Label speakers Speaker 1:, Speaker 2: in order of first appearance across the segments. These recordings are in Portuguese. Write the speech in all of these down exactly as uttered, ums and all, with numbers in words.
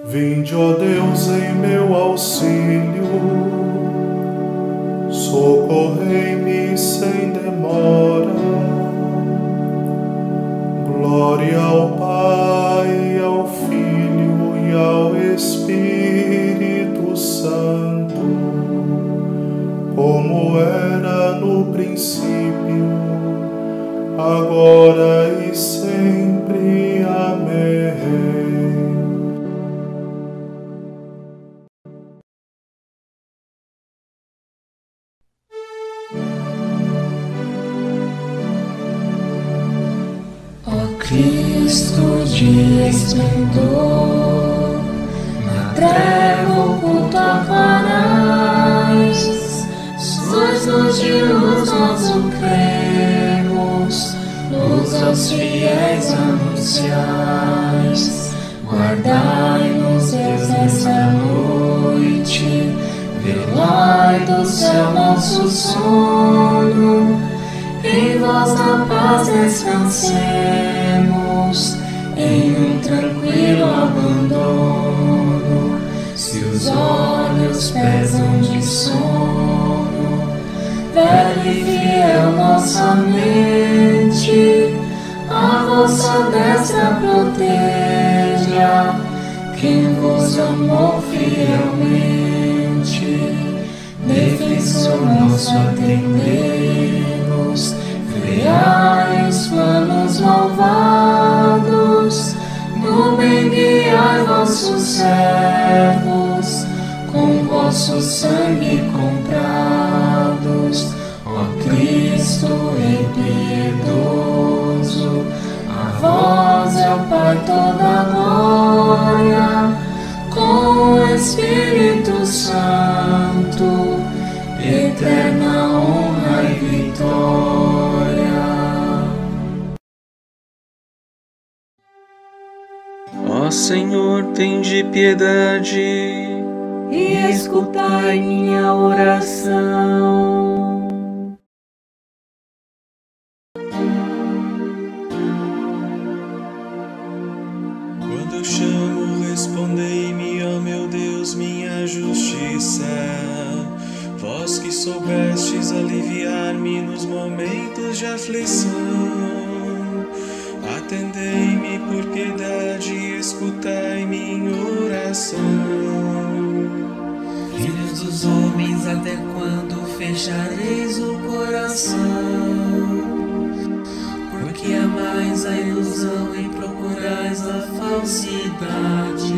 Speaker 1: Vinde, ó Deus, em meu auxílio, socorrei-me sem demora. Glória ao Pai, ao Filho e ao Espírito Santo, como era no princípio, agora e sempre. Amém.
Speaker 2: Cristo de esplendor, na treva oculto aparais, sois luz de luz, nós o cremos, luz aos fiéis anunciais. Guardai-nos, Deus, nessa noite, velai do céu nosso sono, em vós na paz descansemos, em um tranquilo abandono. Se os olhos pesam de sono, velha e fiel nossa mente, a vossa destra proteja, quem vos amou fielmente. Defensor nosso, atendei-nos, freai os planos malvados, no bem guiai vossos servos, com vosso sangue comprados. Ó Cristo Rei piedoso, a vós é o Pai toda a glória, com o Espírito Santo, eterna honra e vitória.
Speaker 3: Ó Senhor, tende piedade
Speaker 2: e escutai minha oração.
Speaker 4: Quando eu chamo, respondei-me, ó meu Deus, minha justiça. Vós que soubestes aliviar-me nos momentos de aflição, atendei-me por piedade e escutai minha oração.
Speaker 2: Filhos dos homens, até quando fechareis o coração? Porque amais a ilusão e procurais a falsidade.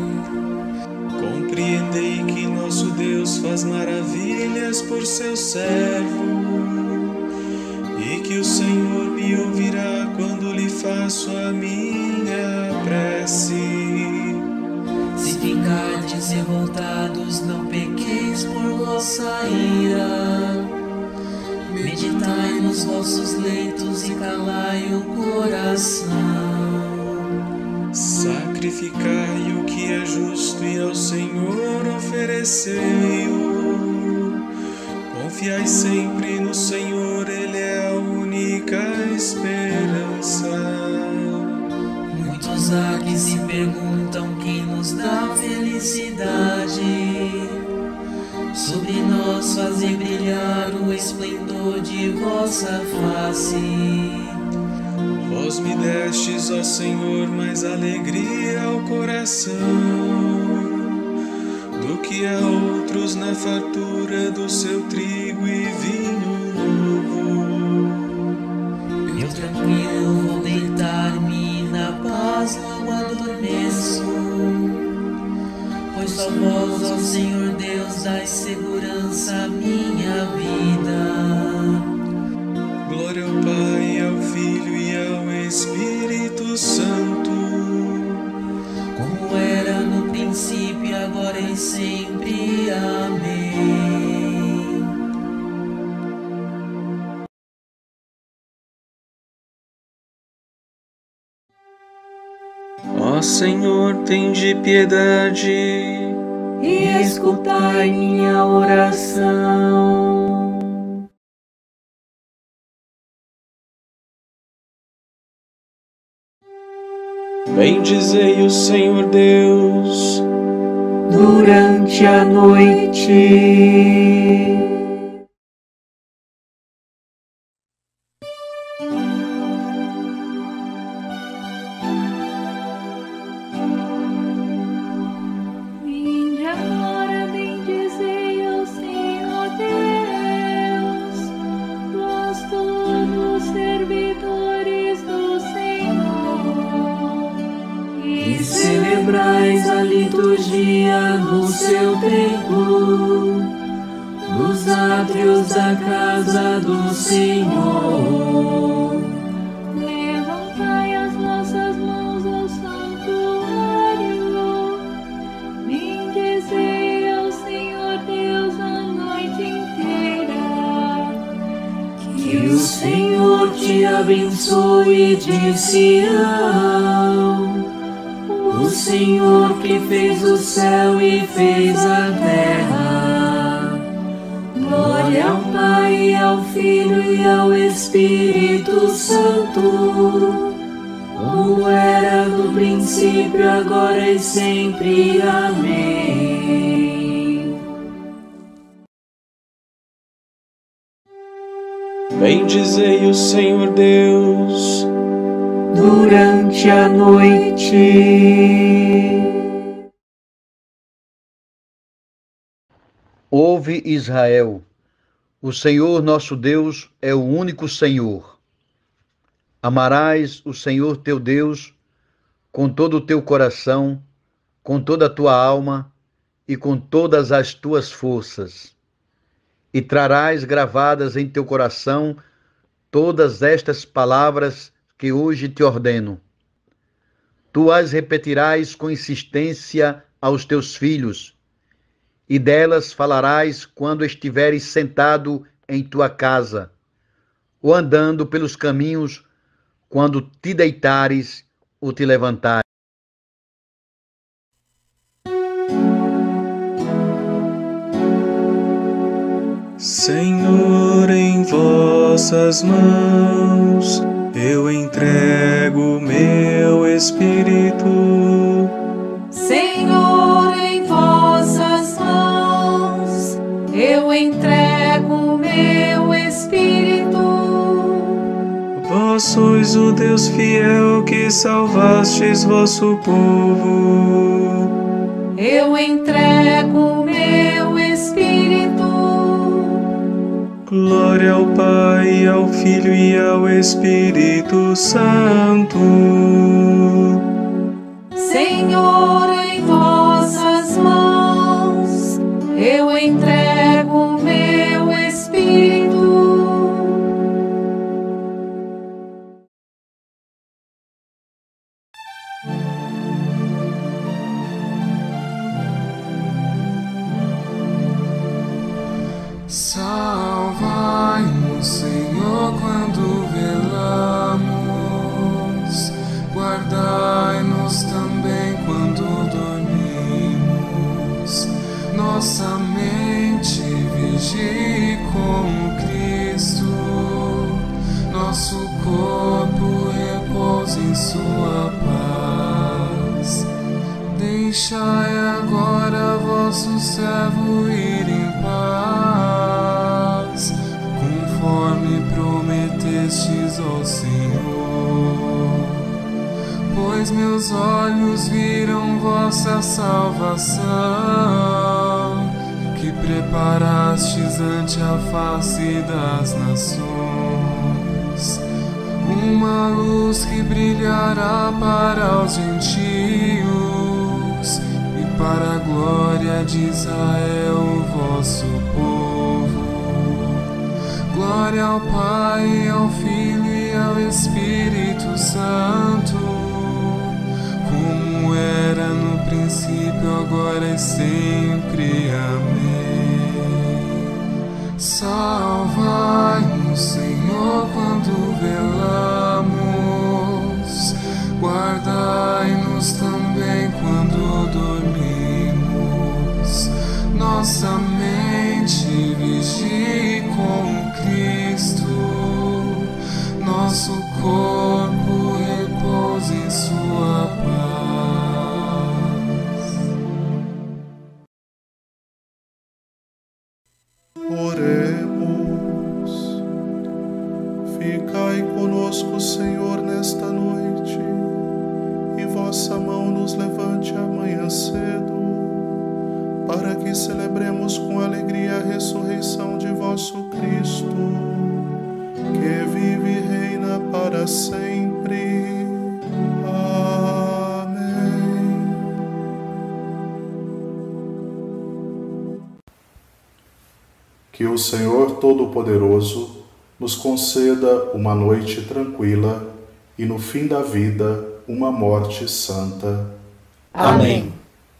Speaker 4: Compreendei que nosso Deus faz maravilhas por seu servo, e que o Senhor me ouvirá quando lhe faço a minha prece.
Speaker 2: Se ficardes revoltados, não pequeis por vossa ira. Meditai nos vossos leitos e calai o coração.
Speaker 4: Sacrificai o que é justo e ao Senhor oferecei-o. Confiai sempre no Senhor, Ele é a única esperança.
Speaker 2: Muitos há que se perguntam quem nos dá felicidade. Sobre nós fazer brilhar o esplendor de vossa face.
Speaker 4: Vós me destes, ó Senhor, mais alegria ao coração do que a outros na fartura do seu trigo e vinho novo.
Speaker 2: Eu tranquilo vou deitar-me e na paz logo adormeço, pois só vós, ó Senhor Deus, dais segurança à minha vida.
Speaker 4: Glória ao Pai, ao Filho e ao Espírito Santo,
Speaker 2: como era no princípio, agora e sempre. Amém.
Speaker 3: Ó Senhor, tende piedade
Speaker 2: e escutai minha oração.
Speaker 3: Bendizei o Senhor Deus
Speaker 2: durante a noite.
Speaker 5: Vinde agora, bendizei ao Senhor Deus, vós todos servidores do Senhor, e celebrais a liturgia no seu templo, nos átrios da casa do Senhor. Levantai as vossas mãos ao santuário, bendizei ao Senhor Deus a noite inteira. Que o Senhor te abençoe de Sião, o Senhor que fez o céu e fez a terra. Glória ao Pai, e ao Filho e ao Espírito Santo, como era no princípio, agora e sempre. Amém.
Speaker 3: Bendizei o Senhor Deus
Speaker 2: durante a noite.
Speaker 6: Ouve, Israel, o Senhor nosso Deus é o único Senhor. Amarás o Senhor teu Deus com todo o teu coração, com toda a tua alma e com todas as tuas forças. E trarás gravadas em teu coração todas estas palavras que hoje te ordeno. Tu as repetirás com insistência aos teus filhos, e delas falarás quando estiveres sentado em tua casa, ou andando pelos caminhos, quando te deitares ou te levantares.
Speaker 4: Senhor, em vossas mãos eu entrego meu espírito.
Speaker 5: Senhor, em vossas mãos eu entrego meu espírito.
Speaker 4: Vós sois o Deus fiel que salvastes vosso povo.
Speaker 5: Eu entrego meu espírito.
Speaker 4: Glória ao Pai, ao Filho e ao Espírito Santo.
Speaker 5: Senhor, em vossas mãos eu entrego meu espírito.
Speaker 7: Salvai-nos, Senhor, quando velamos, guardai-nos também quando dormimos. Nossa mente vigie com Cristo, nosso corpo repousa em sua paz. Deixai agora vosso servo ir em paz, conforme prometestes ao Senhor. Pois meus olhos viram vossa salvação, que preparastes ante a face das nações, uma luz que brilhará para os gentios e para a glória de Israel, o vosso povo. Glória ao Pai, ao Filho e ao Espírito Santo, como era no princípio, agora e sempre. Amém. Salvai-nos, Senhor, quando velamos, guardai-nos também quando dormimos. Nossa mente vigie com Cristo, nosso corpo repousa em sua paz.
Speaker 1: que o Senhor Todo-Poderoso nos conceda uma noite tranquila e no fim da vida uma morte santa.
Speaker 2: Amém.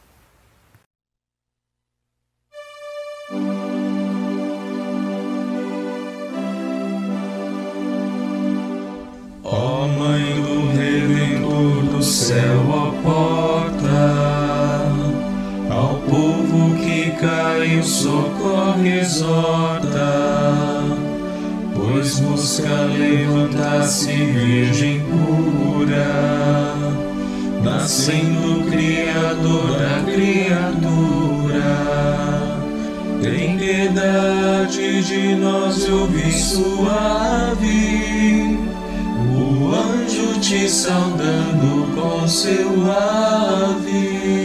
Speaker 4: Ó Mãe do Redentor do céu, ó porta, ao povo que caiu socorre, exorta, pois busca levantar-se virgem pura, nascendo Criador da criatura. Tem piedade de nós, ouvi suave, o anjo te saudando com seu ave.